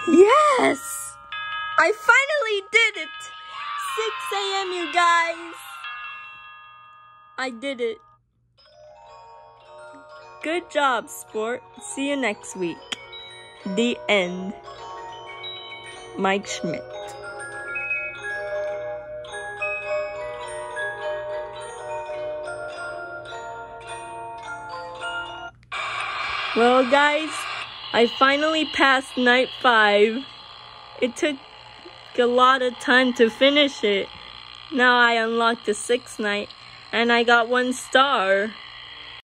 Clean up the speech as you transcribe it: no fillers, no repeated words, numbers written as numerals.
Yes! I finally did it! 6 a.m. you guys! I did it. Good job, sport. See you next week. The end. Mike Schmidt. Well, guys, I finally passed night 5. It took a lot of time to finish it. Now I unlocked the 6th night, and I got 1 star.